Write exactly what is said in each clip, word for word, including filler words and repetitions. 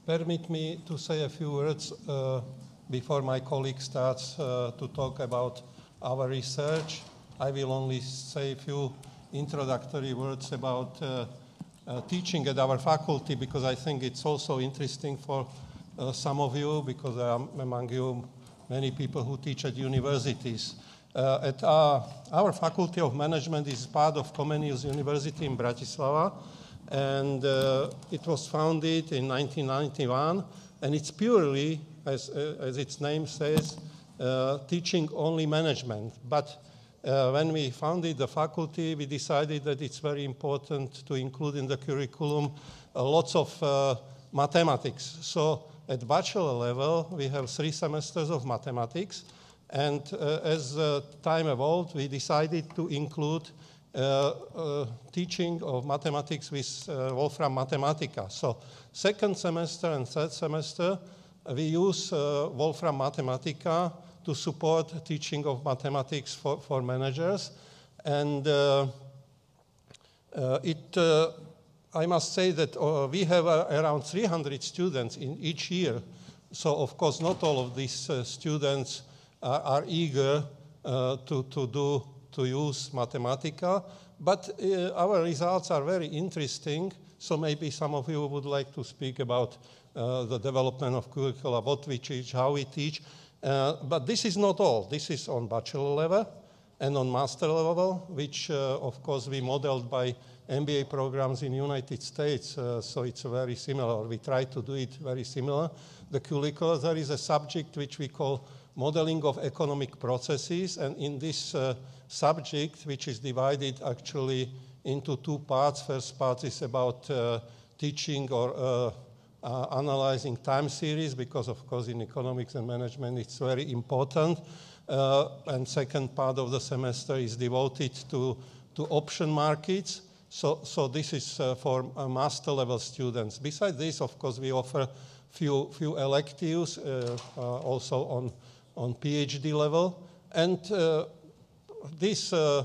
permit me to say a few words uh, before my colleague starts uh, to talk about our research. I will only say a few introductory words about uh, uh, teaching at our faculty, because I think it's also interesting for uh, some of you, because there are among you many people who teach at universities. Uh, at our, our Faculty of Management is part of Comenius University in Bratislava, and uh, it was founded in nineteen ninety-one, and it's purely, as, uh, as its name says, uh, teaching only management. But uh, when we founded the faculty, we decided that it's very important to include in the curriculum uh, lots of uh, mathematics. So at bachelor level, we have three semesters of mathematics. And uh, as uh, time evolved, we decided to include uh, uh, teaching of mathematics with uh, Wolfram Mathematica. So second semester and third semester, uh, we use uh, Wolfram Mathematica to support teaching of mathematics for, for managers. And uh, uh, it, uh, I must say that uh, we have uh, around three hundred students in each year. So of course, not all of these uh, students Uh, are eager uh, to, to, do, to use Mathematica, but uh, our results are very interesting, so maybe some of you would like to speak about uh, the development of curricula, what we teach, how we teach, uh, but this is not all. This is on bachelor level and on master level, which uh, of course we modeled by M B A programs in the United States, uh, so it's very similar. We try to do it very similar. The curricula, there is a subject which we call modeling of economic processes, and in this uh, subject, which is divided actually into two parts. First part is about uh, teaching or uh, uh, analyzing time series, because of course in economics and management it's very important. Uh, and second part of the semester is devoted to, to option markets. So, so this is uh, for uh, master level students. Besides this, of course, we offer few, few electives uh, uh, also on on PhD level, and uh, this uh,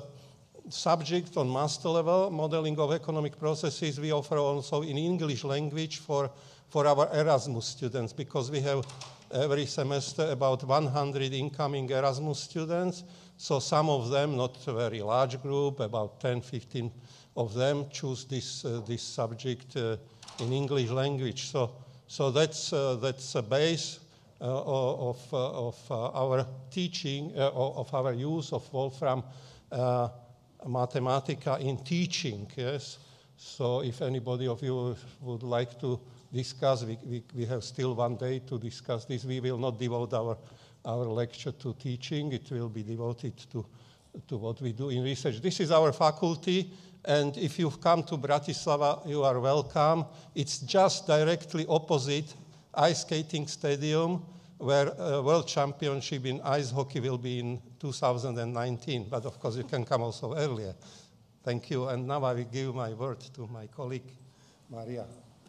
subject on master level, modeling of economic processes, we offer also in English language for, for our Erasmus students, because we have every semester about one hundred incoming Erasmus students, so some of them, not a very large group, about ten, fifteen of them choose this, uh, this subject uh, in English language. So, so that's, uh, that's a base Uh, of, uh, of uh, our teaching, uh, of our use of Wolfram uh, Mathematica in teaching, yes? So if anybody of you would like to discuss, we, we, we have still one day to discuss this. We will not devote our, our lecture to teaching. It will be devoted to, to what we do in research. This is our faculty, and if you've come to Bratislava, you are welcome. It's just directly opposite ice skating stadium, where uh, World Championship in ice hockey will be in two thousand nineteen. But of course, you can come also earlier. Thank you. And now I will give my word to my colleague, Maria.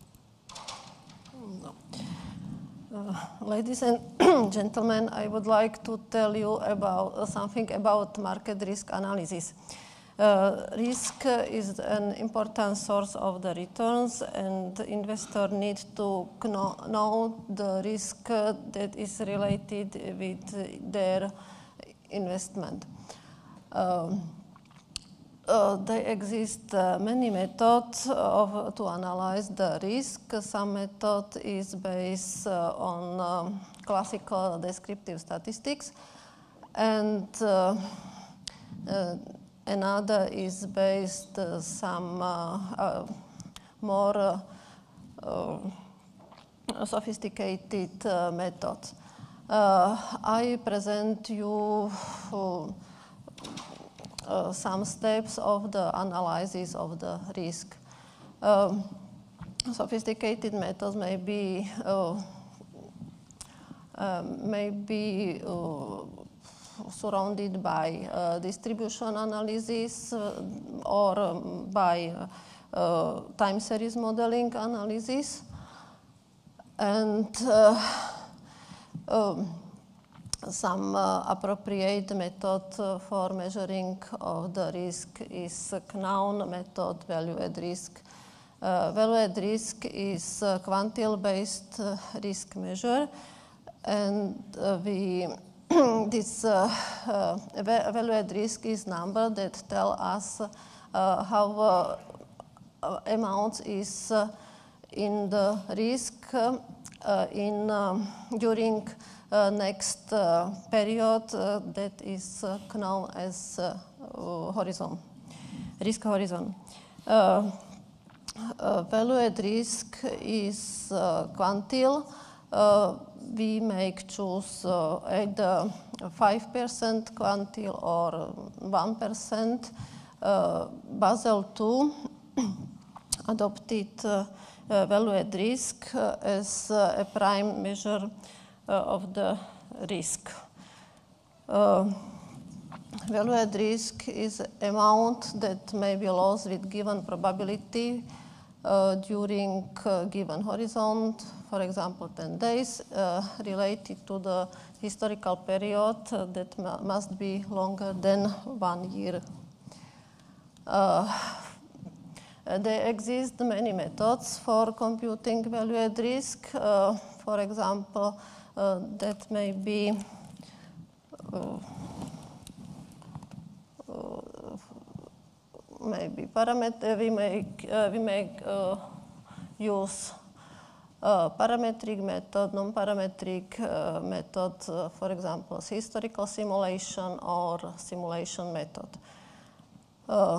Uh, ladies and gentlemen, I would like to tell you about uh, something about market risk analysis. Uh, risk is an important source of the returns, and the investor needs to know, know the risk uh, that is related with their investment. Um, uh, there exist uh, many methods of, to analyze the risk. Some method is based uh, on um, classical descriptive statistics, and uh, uh, another is based uh, some uh, uh, more uh, uh, sophisticated uh, methods. Uh, I present you uh, uh, some steps of the analysis of the risk. Um, sophisticated methods may be uh, uh, may be uh, surrounded by uh, distribution analysis uh, or um, by uh, uh, time series modeling analysis. And uh, um, some uh, appropriate method uh, for measuring of the risk is Knaun method, value at risk, uh, Uh, value-added risk is a quantile-based uh, risk measure, and uh, we this uh, uh, value-added risk is number that tell us uh, how uh, uh, amount is uh, in the risk uh, uh, in um, during uh, next uh, period uh, that is uh, known as uh, uh, horizon, risk horizon. Uh, uh, value-added risk is uh, quantile. Uh, we make choose uh, either five percent quantile or one percent. Uh, Basel two adopted uh, uh, value-added risk uh, as uh, a prime measure uh, of the risk. Uh, value-added risk is amount that may be lost with given probability uh, during uh, given horizon, for example, ten days, uh, related to the historical period uh, that must be longer than one year. Uh, there exist many methods for computing value-added risk. Uh, for example, uh, that may be uh, uh, maybe parameter. We make uh, we make uh, use uh, parametric method, non-parametric uh, method. Uh, for example, historical simulation or simulation method. Uh,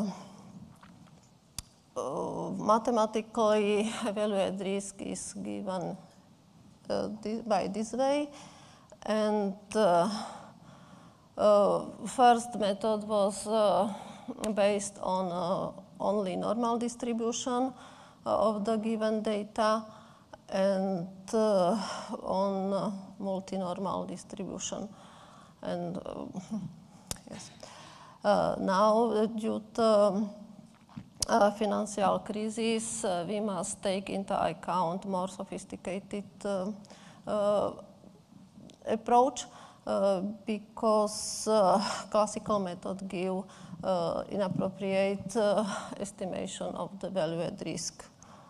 uh, mathematically, value-added risk is given uh, this, by this way, and uh, uh, first method was uh, based on uh, only normal distribution uh, of the given data and uh, on uh, multi-normal distribution, and uh, yes. Uh, now, uh, due to um, uh, financial crisis, uh, we must take into account more sophisticated uh, uh, approach uh, because uh, classical method give uh, inappropriate uh, estimation of the value-added risk.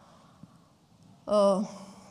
Uh,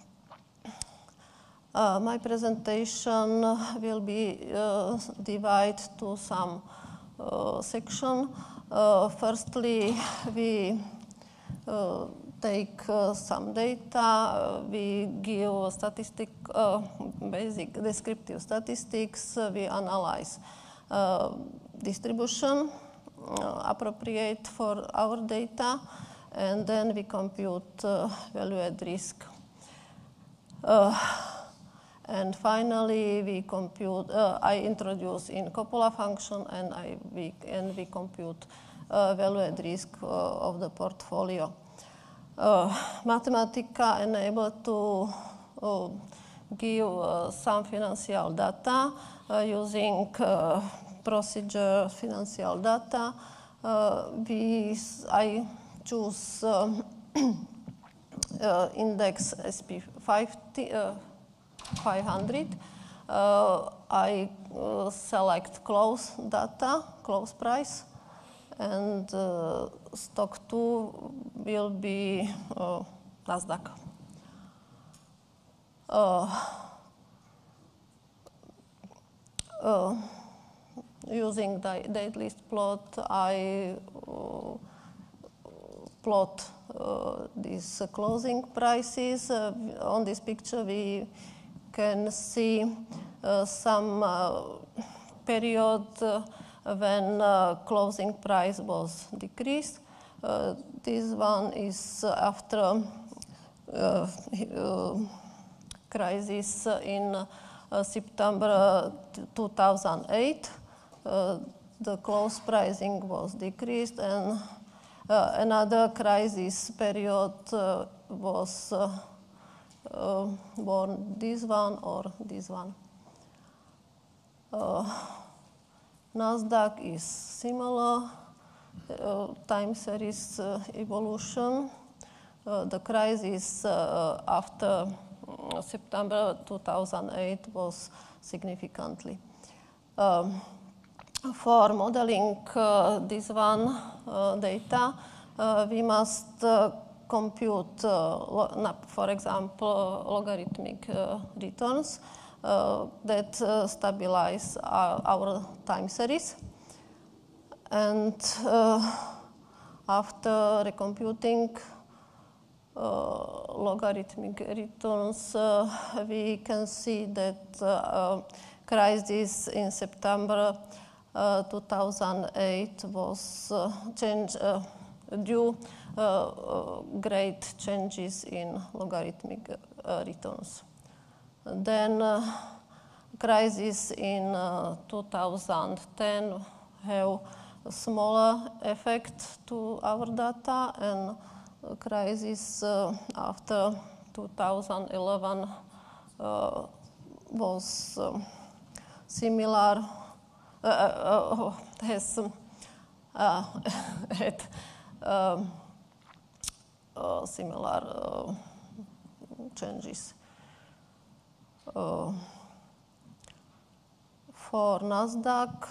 uh, my presentation will be uh, divided to some Uh, section. Uh, firstly, we uh, take uh, some data. Uh, we give statistic, uh, basic descriptive statistics. Uh, we analyze uh, distribution uh, appropriate for our data, and then we compute uh, value-added risk. Uh, And finally, we compute. Uh, I introduce in Coppola function, and I we and we compute uh, value-added risk uh, of the portfolio. Uh, Mathematica enable to uh, give uh, some financial data uh, using uh, procedure financial data. Uh, we I choose uh, uh, index S P fifty. Uh, five hundred. Uh, I uh, select close data, close price, and uh, stock two will be uh, Nasdaq. Uh, uh, using the date list plot, I uh, plot uh, these uh, closing prices. Uh, on this picture, we can see uh, some uh, period uh, when uh, closing price was decreased. Uh, this one is after uh, uh, crisis in uh, September two thousand eight. Uh, the close pricing was decreased, and uh, another crisis period uh, was uh, Uh, born this one or this one. Uh, Nasdaq is similar uh, time series uh, evolution. Uh, the crisis uh, after uh, September two thousand eight was significantly. Um, for modeling uh, this one uh, data, uh, we must uh, compute, uh, for example, logarithmic uh, returns uh, that uh, stabilize our, our time series. And uh, after recomputing uh, logarithmic returns, uh, we can see that uh, crisis in September uh, two thousand eight was uh, change, uh, due uh, uh, great changes in logarithmic uh, returns. Then uh, crisis in uh, two thousand ten have a smaller effect to our data, and crisis uh, after two thousand eleven uh, was um, similar, uh, uh, has uh, had um, uh, similar uh, changes. Uh, for NASDAQ,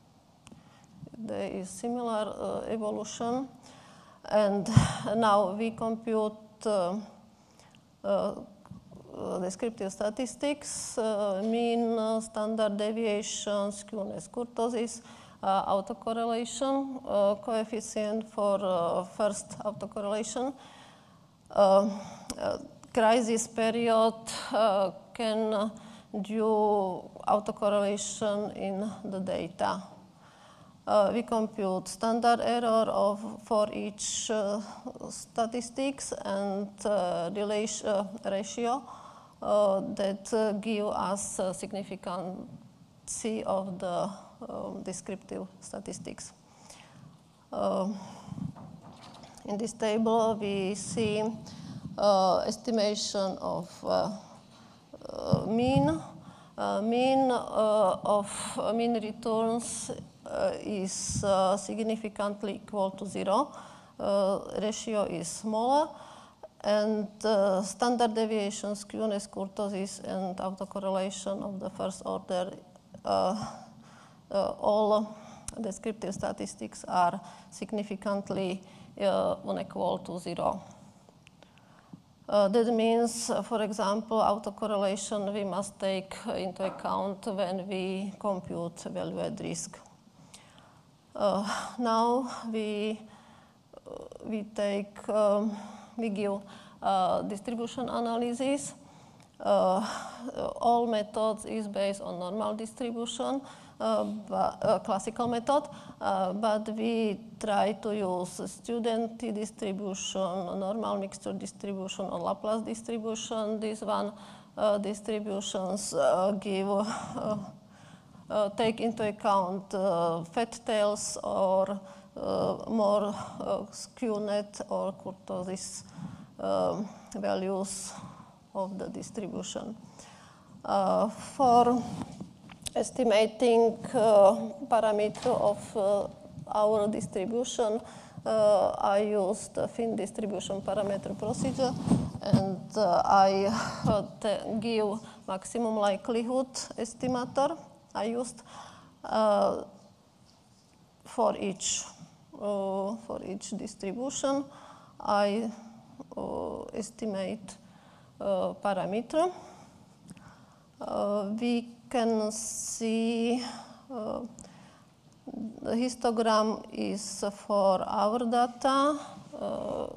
there is similar uh, evolution, and now we compute uh, uh, descriptive statistics, uh, mean, uh, standard deviation, skewness, kurtosis, uh, autocorrelation, uh, coefficient for uh, first autocorrelation. Uh, uh, crisis period uh, can uh, do autocorrelation in the data. Uh, we compute standard error of for each uh, statistics and uh, relation, uh, ratio uh, that uh, give us uh, significancy of the um, descriptive statistics. Uh, in this table, we see uh, estimation of uh, uh, mean. Uh, mean uh, of uh, mean returns uh, is uh, significantly equal to zero. Uh, ratio is smaller, and uh, standard deviation, skewness, kurtosis, and autocorrelation of the first order, uh, uh, all descriptive statistics are significantly uh, unequal to zero. Uh, that means, uh, for example, autocorrelation we must take into account when we compute value at risk. Uh, now we uh, we take um, we give uh, distribution analysis. Uh, all methods is based on normal distribution, uh, but, uh, classical method, uh, but we try to use student distribution, normal mixture distribution, or Laplace distribution. This one uh, distributions uh, give uh, uh, take into account uh, fat tails or uh, more uh, skew net or kurtosis uh, values of the distribution. Uh, for estimating uh, parameter of uh, our distribution, uh, I used the Finn distribution parameter procedure, and uh, I uh, give maximum likelihood estimator. I used uh, for each uh, for each distribution. I uh, estimate Uh, parameter. Uh, we can see uh, the histogram is for our data, uh,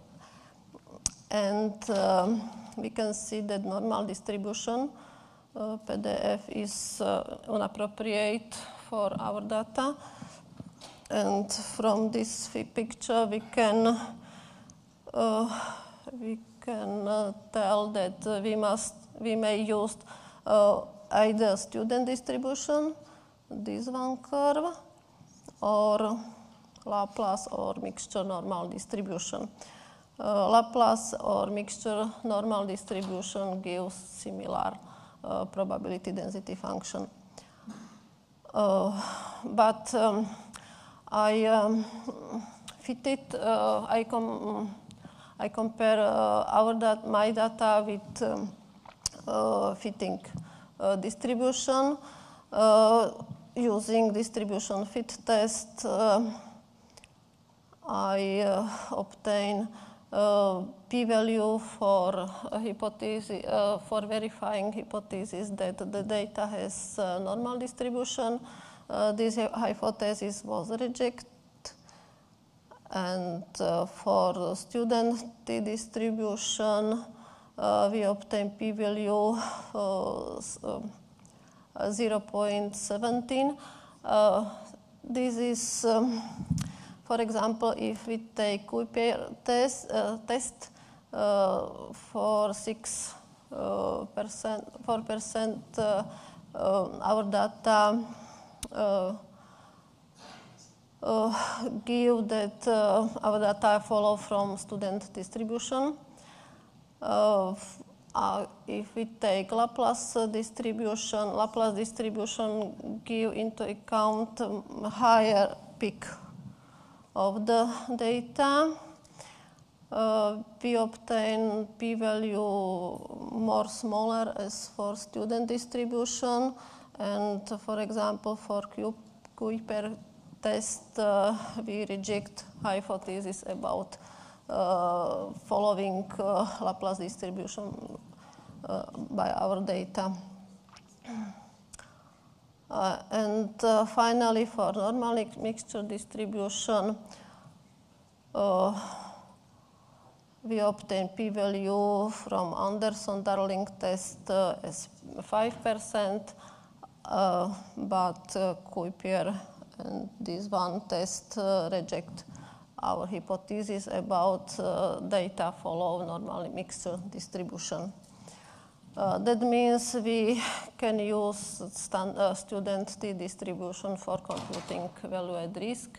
and um, we can see that normal distribution uh, P D F is uh, inappropriate for our data, and from this picture we can uh, we can uh, tell that uh, we must we may use uh, either student distribution, this one curve, or Laplace or mixture normal distribution. Uh, Laplace or mixture normal distribution gives similar uh, probability density function. Uh, but um, I um, fit it. Uh, I com. I compare uh, our dat my data with um, uh, fitting uh, distribution. Uh, using distribution fit test, uh, I uh, obtain uh, p-value for a hypothesis, uh, for verifying hypothesis that the data has uh, normal distribution. Uh, this hypothesis was rejected. And uh, for student t-distribution, uh, we obtain p-value uh, zero point one seven. Uh, this is, um, for example, if we take Kuiper test, uh, test uh, for six uh, percent, four percent, uh, uh, our data uh, Uh, give that uh, our data follow from student distribution. Uh, uh, if we take Laplace distribution, Laplace distribution give into account um, higher peak of the data. Uh, we obtain p-value more smaller as for student distribution, and uh, for example, for Kuiper test, uh, we reject hypothesis about uh, following uh, Laplace distribution uh, by our data. Uh, and uh, finally, for normal mixture distribution, uh, we obtain p-value from Anderson-Darling test uh, as five percent, uh, but uh, Kuiper and this one test uh, reject our hypothesis about uh, data follow normal mixture distribution. Uh, that means we can use stand, uh, student t-distribution for computing value at risk.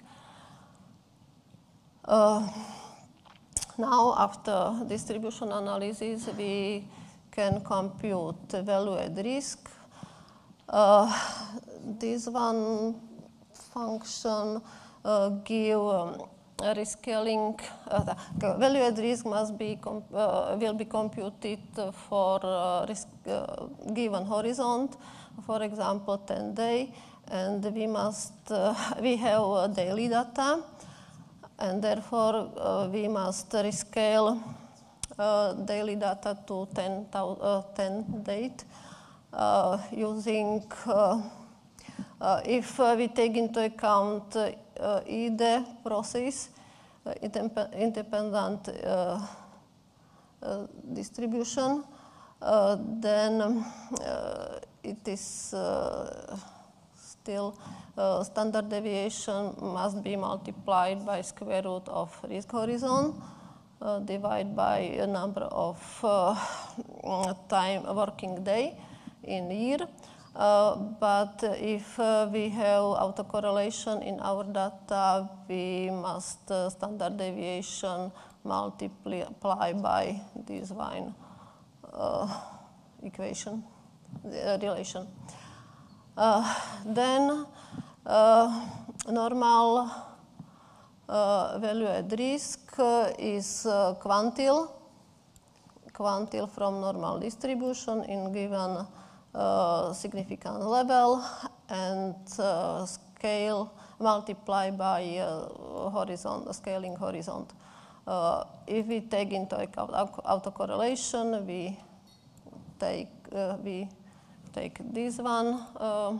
Uh, now, after distribution analysis, we can compute value at risk. Uh, this one function uh, give um, a rescaling. Uh, the value at risk must be uh, will be computed for uh, risk uh, given horizon, for example, ten day, and we must uh, we have uh, daily data, and therefore uh, we must rescale uh, daily data to ten, uh, ten date uh, using. Uh, Uh, if uh, we take into account uh, uh, I D E process, uh, independent uh, uh, distribution, uh, then um, uh, it is uh, still uh, standard deviation must be multiplied by square root of risk horizon, uh, divided by a number of uh, time working day in year. Uh, but if uh, we have autocorrelation in our data, we must uh, standard deviation multiply by this line uh, equation, uh, relation. Uh, then uh, normal uh, value at risk uh, is uh, quantile, quantile from normal distribution in given Uh, significant level, and uh, scale multiply by uh, horizon, scaling horizon. Uh, if we take into account autocorrelation, we take uh, we take this one uh,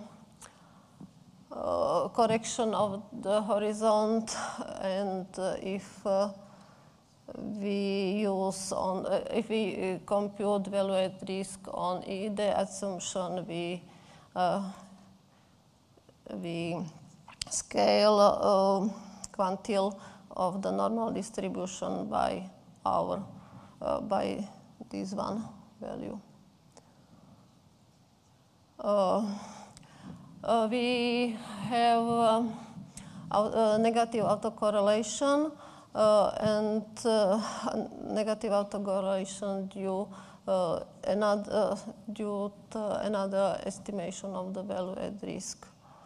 uh, correction of the horizon, and uh, if uh, we use on, uh, if we uh, compute value at risk on I D E assumption, we, uh, we scale uh, quantile of the normal distribution by our, uh, by this one value. Uh, uh, we have uh, uh, negative autocorrelation. Uh, and uh, negative autocorrelation due uh, another uh, due to another estimation of the value at risk.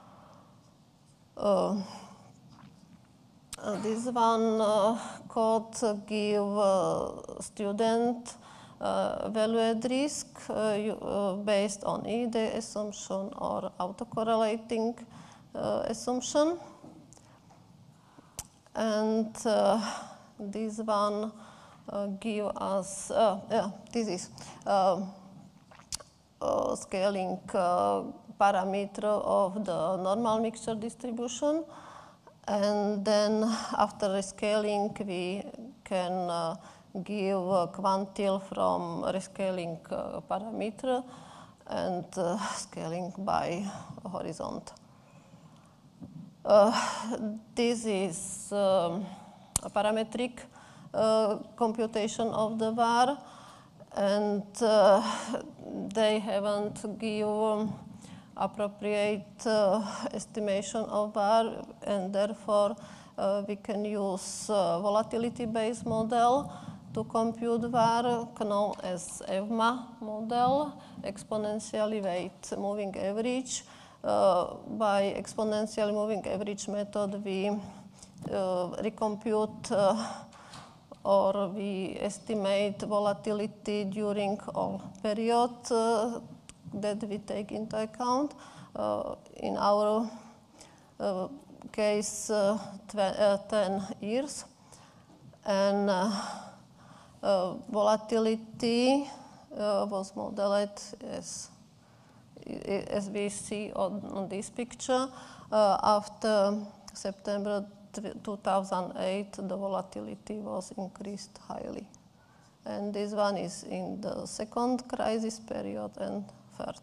Uh, uh, this one uh, code give uh, student uh, value at risk uh, you, uh, based on I D E assumption or autocorrelating uh, assumption. And uh, this one uh, give us, uh, yeah, this is uh, uh, scaling uh, parameter of the normal mixture distribution. And then after rescaling, we can uh, give a quantile from rescaling uh, parameter and uh, scaling by horizont. Uh, this is um, a parametric uh, computation of the V A R, and uh, they haven't given appropriate uh, estimation of V A R, and therefore uh, we can use uh, volatility-based model to compute V A R, known as EVMA model, exponentially weight moving average. Uh, by exponentially moving average method, we uh, recompute uh, or we estimate volatility during all period uh, that we take into account. Uh, in our uh, case, uh, uh, ten years. And uh, uh, volatility uh, was modeled as as we see on, on this picture. Uh, after September two thousand eight, the volatility was increased highly. And this one is in the second crisis period and third.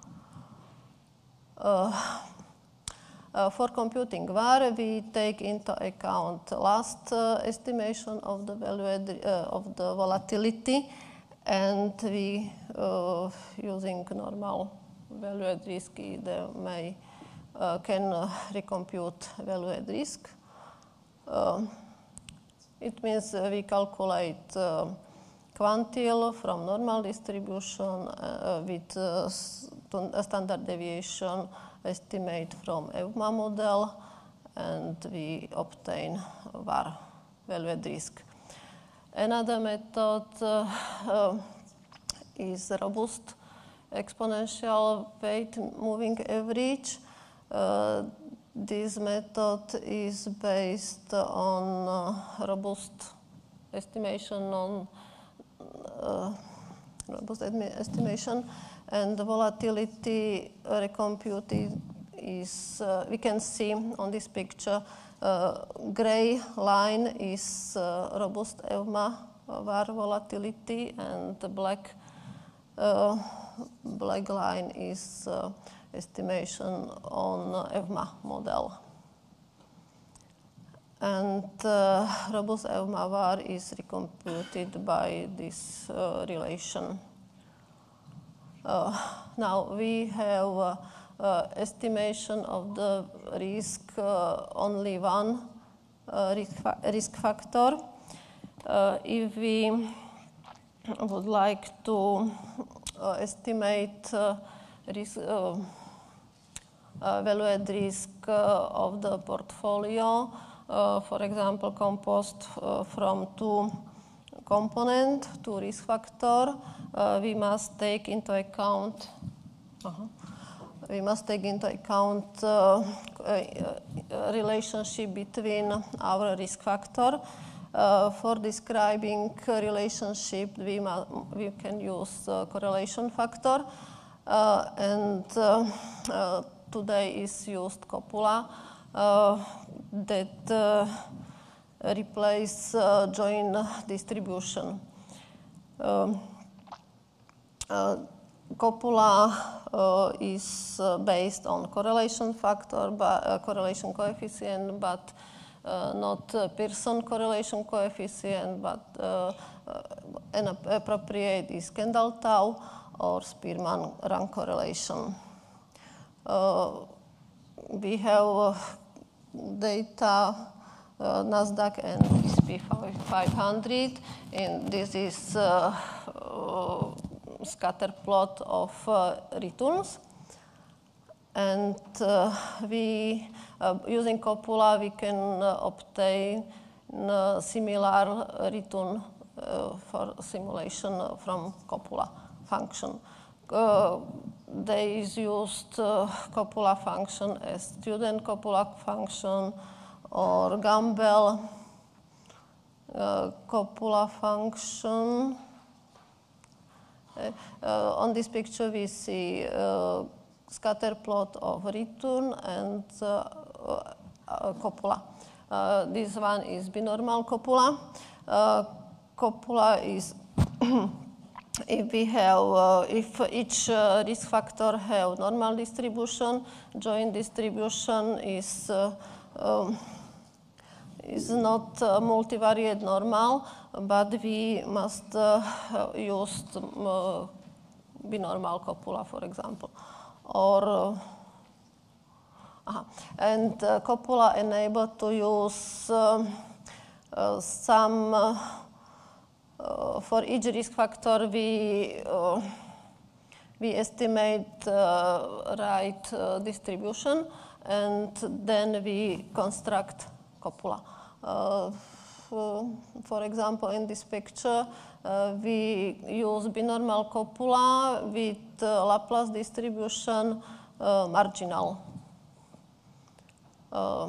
Uh, uh, for computing V A R, we take into account last uh, estimation of the value uh, of the volatility, and we uh, using normal value at risk, they may uh, can uh, recompute value at risk. Uh, it means uh, we calculate uh, quantile from normal distribution uh, with uh, a standard deviation estimate from EVMA model, and we obtain V A R, value at risk. Another method uh, uh, is robust exponential weight moving average. Uh, this method is based on uh, robust estimation on uh, robust estimation, and the volatility recomputed is uh, we can see on this picture. Uh, gray line is uh, robust EVMA V A R volatility, and the black uh, black line is uh, estimation on uh, EVMA model. And uh, robust EVMA V A R is recomputed by this uh, relation. Uh, now we have uh, uh, estimation of the risk, uh, only one uh, risk, fa risk factor. Uh, if we would like to uh, estimate uh, risk, uh, uh, value at risk uh, of the portfolio, uh, for example, composed uh, from two components, two risk factor, uh, we must take into account. Uh-huh. We must take into account uh, a, a relationship between our risk factor. Uh, for describing a relationship, we, we can use uh, correlation factor. Uh, and uh, uh, today is used copula uh, that uh, replace uh, joint distribution. Um, uh, Copula uh, is uh, based on correlation factor, but uh, correlation coefficient, but uh, not uh, Pearson correlation coefficient, but uh, uh, an appropriate is Kendall-Tau or Spearman-Rank correlation. Uh, we have uh, data uh, NASDAQ and S and P five hundred, and this is uh, uh, scatter plot of uh, returns. And uh, we, uh, using copula, we can uh, obtain uh, similar return uh, for simulation from copula function. Uh, they used uh, copula function as student copula function or Gumbel uh, copula function. Uh, uh, on this picture we see uh, scatter plot of return and uh, uh, copula. Uh, this one is binormal copula. Uh, copula is if we have, uh, if each uh, risk factor have normal distribution, joint distribution is uh, um, is not uh, multivariate normal, but we must uh, use uh, binormal copula, for example, or uh, uh, and uh, copula enable to use uh, uh, some. Uh, Uh, for each risk factor, we uh, we estimate uh, right uh, distribution, and then we construct copula. Uh, for example, in this picture, uh, we use binormal copula with uh, Laplace distribution uh, marginal. Uh,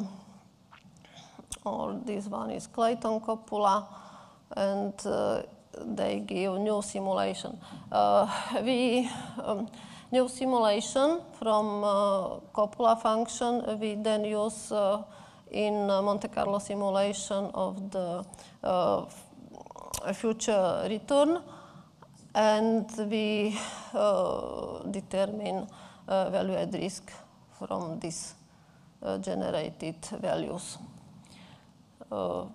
or this one is Clayton copula. And uh, they give new simulation. Uh, we um, new simulation from uh, copula function we then use uh, in uh, Monte Carlo simulation of the uh, future return, and we uh, determine uh, value at risk from these uh, generated values. Uh,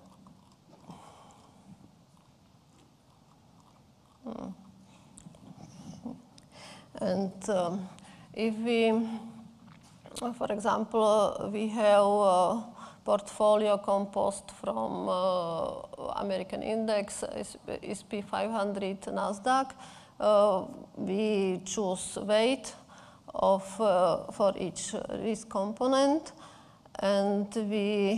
And um, if we, uh, for example, uh, we have a portfolio composed from uh, American index, S P five hundred, NASDAQ, uh, we choose weight of uh, for each risk component, and we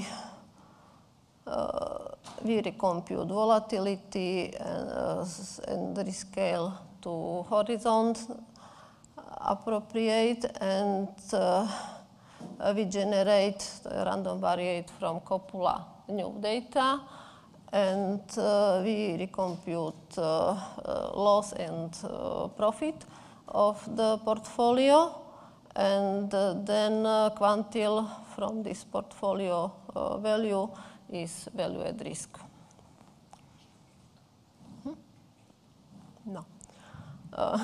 uh, we recompute volatility and, uh, and rescale to horizon appropriate, and uh, we generate the random variate from copula new data, and uh, we recompute uh, uh, loss and uh, profit of the portfolio, and uh, then uh, quantile from this portfolio uh, value is value at risk. Hmm? No. Uh,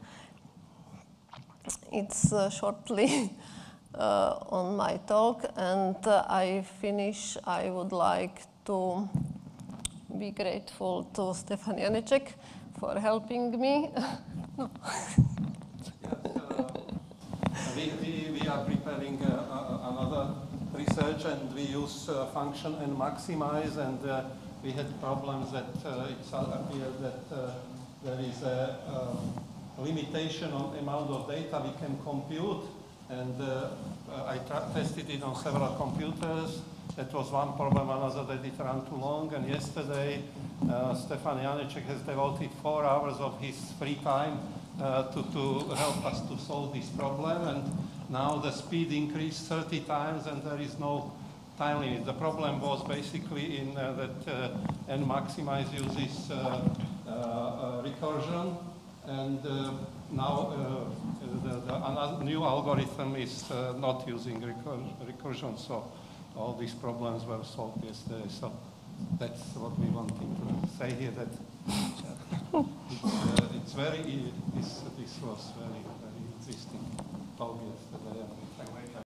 it's uh, shortly uh, on my talk, and uh, I finish. I would like to be grateful to Stefan Janeček for helping me. No. Yes, uh, we, we, we are preparing uh, uh, another research, and we use uh, function and maximize, and uh, we had problems that uh, it appeared that uh, there is a uh, limitation on amount of data we can compute, and uh, I tested it on several computers. That was one problem, another that it ran too long, and yesterday uh, Stefan Janeček has devoted four hours of his free time uh, to, to help us to solve this problem, and now the speed increased thirty times, and there is no time limit. The problem was basically in uh, that uh, Nmaximize uses uh, uh, uh, recursion, and uh, now uh, the, the new algorithm is uh, not using recur recursion, so all these problems were solved yesterday. So that's what we wanted to say here, that uh, it's, uh, it's very, this, this was very, very interesting talk yesterday.